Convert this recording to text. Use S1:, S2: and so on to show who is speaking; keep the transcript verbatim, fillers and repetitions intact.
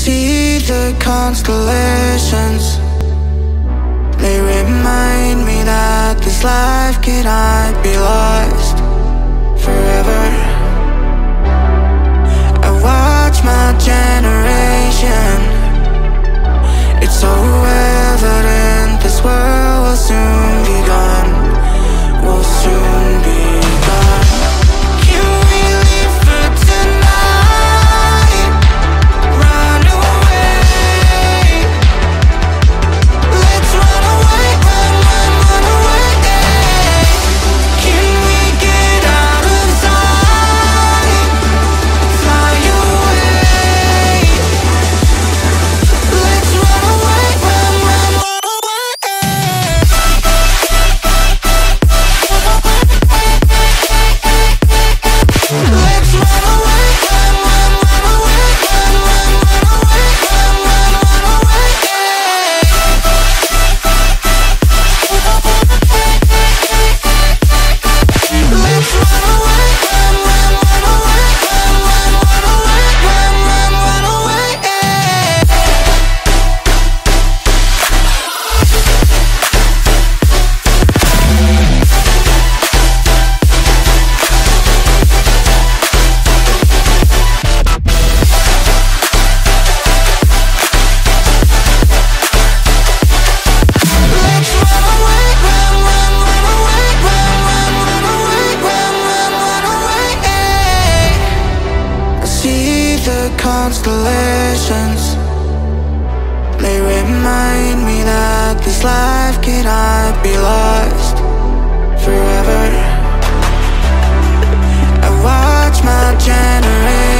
S1: see the constellations. They remind me that this life cannot be lost forever. I watch my generation. It's so evident this world will soon be gone. Will soon be gone. Can we leave for tonight? Run away. Let's run away, run, run, run away. Can we get out of sight? Fly away. Let's run away, run, run, run away. Let's run away, run, run, run away, run, run, run away, run, run, run away. Let's run away, run, run, run away, run, run, run away, run, run, run away. Let's run away, run, run, run away, run, run, run away, run, run, run away. I see the constellations. They remind me that this life cannot be lost forever. I watch my generation.